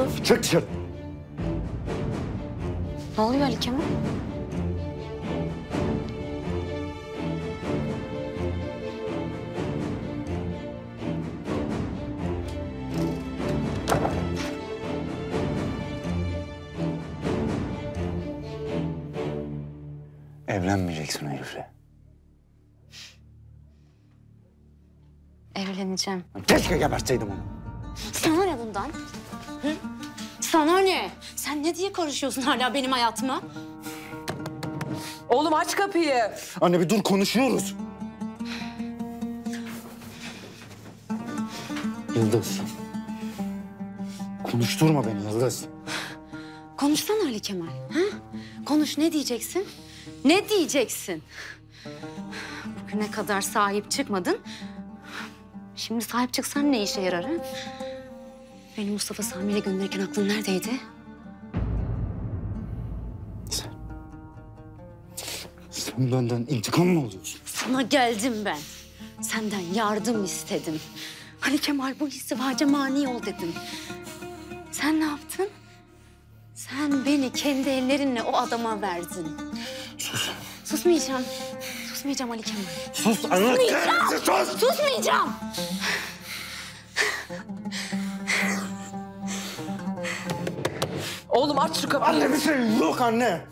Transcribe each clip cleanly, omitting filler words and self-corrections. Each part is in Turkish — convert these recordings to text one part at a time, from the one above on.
Çık dışarı. Ne oluyor Ali Kemal? Evlenmeyeceksin o herifle. Evleneceğim. Keşke gebertseydim onu. Sana ne bundan? Hı? Sana ne? Sen ne diye karışıyorsun hala benim hayatıma? Oğlum aç kapıyı. Anne bir dur, konuşuyoruz. Yıldız. Konuşturma beni Yıldız. Konuşsana Ali Kemal. Ha? Konuş, ne diyeceksin? Ne diyeceksin? Bugüne kadar sahip çıkmadın. Şimdi sahip çıksan ne işe yarar ha? Beni Mustafa Sami ile gönderirken aklın neredeydi? Sen benden intikam mı alıyorsun? Sana geldim ben. Senden yardım istedim. Ali Kemal, bu izdivaca mani ol dedim. Sen ne yaptın? Sen beni kendi ellerinle o adama verdin. Sus. Susmayacağım. Susmayacağım Ali Kemal. Sus anne. Susmayacağım. Sus. Susmayacağım. Oğlum aç şu kapıyı. Anne bir şey yok anne.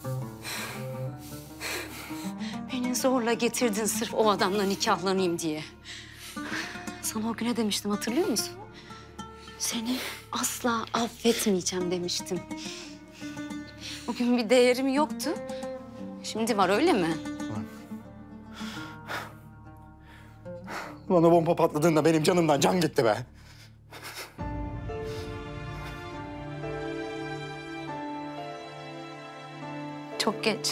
Beni zorla getirdin sırf o adamla nikahlanayım diye. Sana o güne demiştim, hatırlıyor musun? Seni asla affetmeyeceğim demiştim. O gün bir değerim yoktu. Şimdi var, öyle mi? Ulan o bomba patladığında benim canımdan can gitti be. Çok geç.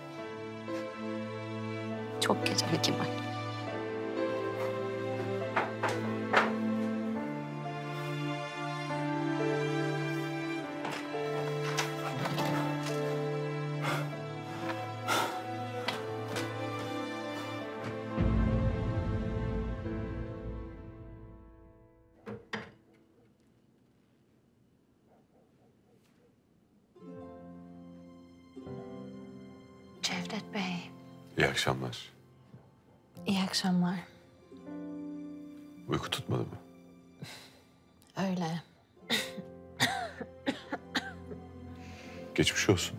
Çok geç Ali Kemal. Cevdet Bey. İyi akşamlar. İyi akşamlar. Uyku tutmadı mı? Öyle. Geçmiş olsun.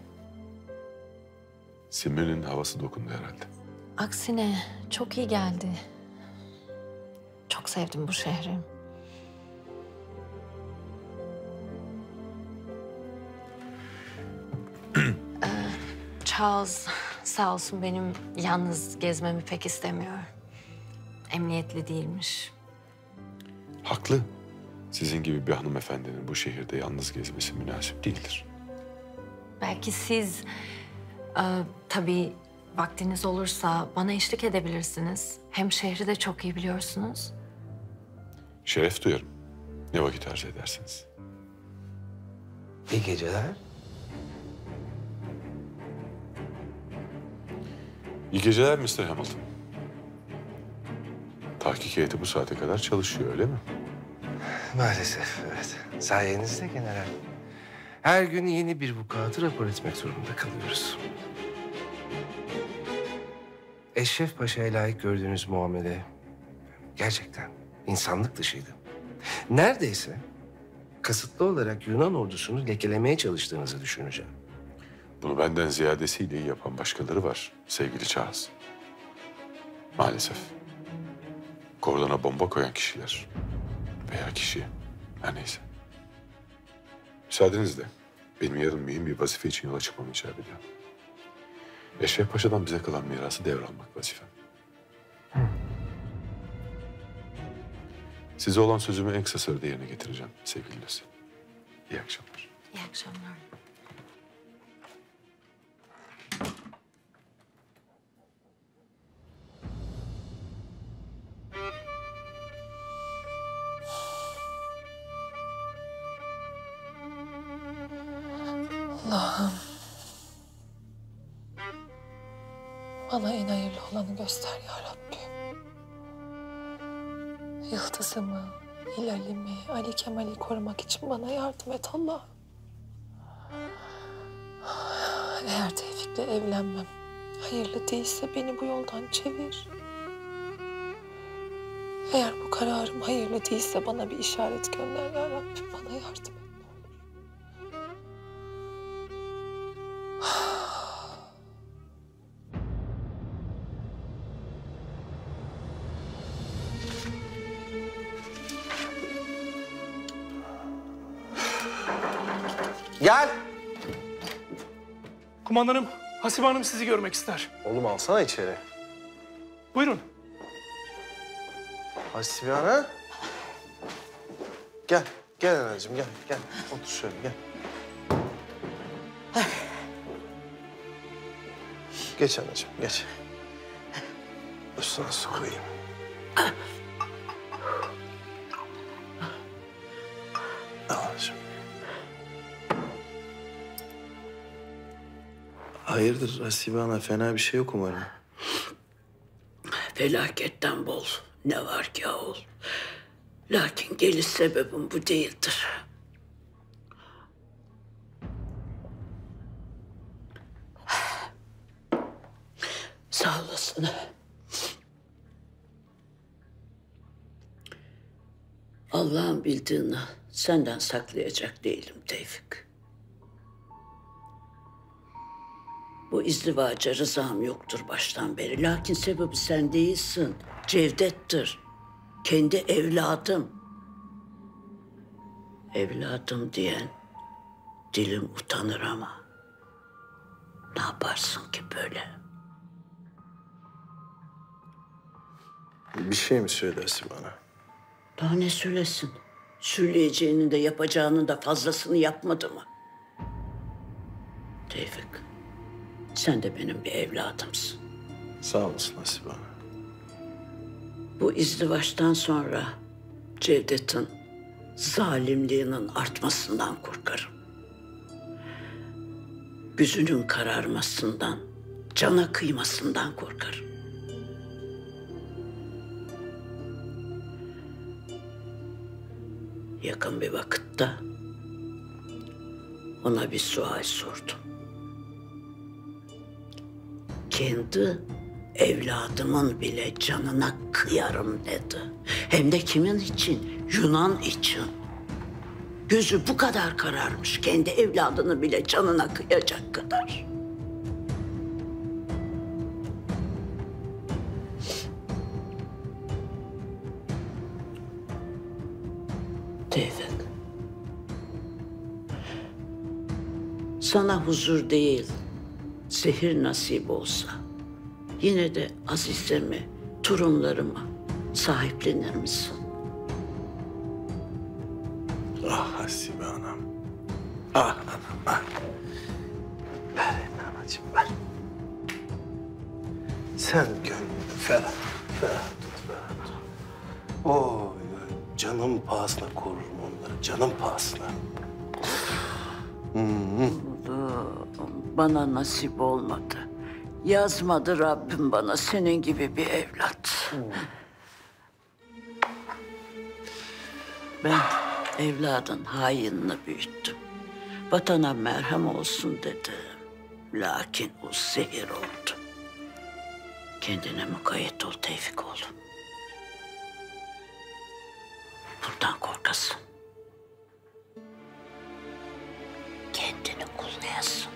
Simir'in havası dokundu herhalde. Aksine çok iyi geldi. Çok sevdim bu şehri. Charles sağ olsun benim yalnız gezmemi pek istemiyor. Emniyetli değilmiş. Haklı. Sizin gibi bir hanımefendinin bu şehirde yalnız gezmesi münasip değildir. Belki siz tabii vaktiniz olursa bana eşlik edebilirsiniz. Hem şehri de çok iyi biliyorsunuz. Şeref duyarım. Ne vakit arzu edersiniz? İyi geceler. İyi geceler Mr. Hamilton. Tahkik heyeti bu saate kadar çalışıyor, öyle mi? Maalesef evet. Sayenizde general. Her gün yeni bir vukuatı rapor etmek zorunda kalıyoruz. Eşref Paşa'ya layık gördüğünüz muamele gerçekten insanlık dışıydı. Neredeyse kasıtlı olarak Yunan ordusunu lekelemeye çalıştığınızı düşüneceğim. Bunu benden ziyadesiyle iyi yapan başkaları var sevgili Charles. Maalesef. Kordona bomba koyan kişiler veya kişi, her neyse. Müsaadenizle benim yarın mühim bir vazife için yola çıkmam icap ediyor. Eşref Paşa'dan bize kalan mirası devralmak vazifem. Size olan sözümü en kısa sürede yerine getireceğim sevgili Lucy. İyi akşamlar. İyi akşamlar. Allah'ım. Bana en hayırlı olanı göster ya Rabbi. Yıldızımı, Hilal'imi, Ali Kemal'i korumak için bana yardım et Allah'ım. Eğer Tevfik'le evlenmem hayırlı değilse beni bu yoldan çevir. Eğer bu kararım hayırlı değilse bana bir işaret gönder ya Rabbim. Bana yardım et. Gel. Kumandanım, Hasibe Hanım sizi görmek ister. Oğlum alsana içeri. Buyurun. Hasibe Ana. Gel. Gel anacığım gel. Gel. Otur şöyle gel. Geç anacığım geç. Üstüne su koyayım. Al anacığım. Hayırdır Hasibe Ana? Fena bir şey yok umarım. Felaketten bol ne var ki oğul. Lakin geliş sebebim bu değildir. Sağ olasın. Allah'ın bildiğini senden saklayacak değilim Tevfik. Bu izdivaca rızam yoktur baştan beri. Lakin sebebi sen değilsin. Cevdet'tir. Kendi evladım. Evladım diyen dilim utanır ama ne yaparsın ki böyle? Bir şey mi söyledi Hasibe Ana? Daha ne söylesin? Söyleyeceğinin de yapacağının da fazlasını yapmadı mı? Tevfik, sen de benim bir evladımsın. Sağ olasın Hasibe Ana. Bu izdivaçtan sonra Cevdet'in zalimliğinin artmasından korkarım. Gözünün kararmasından, cana kıymasından korkarım. Yakın bir vakitte ona bir sual sordum. Kendi evladımın bile canına kıyarım dedi. Hem de kimin için? Yunan için. Gözü bu kadar kararmış, kendi evladını bile canına kıyacak kadar. Tevfik, sana huzur değil, zehir nasip olsa, yine de Aziz'imi, torunlarıma sahiplenir misin? Ah Hasibe Anam. Ah anam ah. Ver elini anacığım ver. Sen gönlünü ferah, ferah tut, ferah tut. Oy, canım pahasına korurum onları, canım pahasına. Bana nasip olmadı. Yazmadı Rabbim bana senin gibi bir evlat. Ben evladın hainini büyüttüm. Vatana merhem olsun dedim. Lakin o zehir oldu. Kendine mukayyet ol Tevfik oğlum. Bundan korkasın. Kendini kullayasın.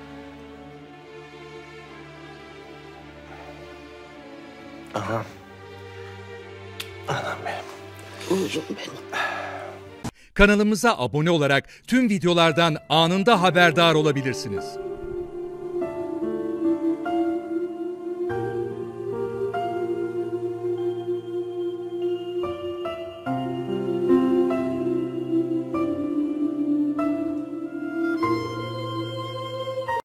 Anam. Anam benim. Oğlum benim. Kanalımıza abone olarak tüm videolardan anında haberdar olabilirsiniz.